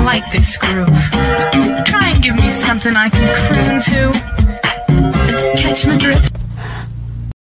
like this groove. Try and give me something I can croon to. Catch my drift.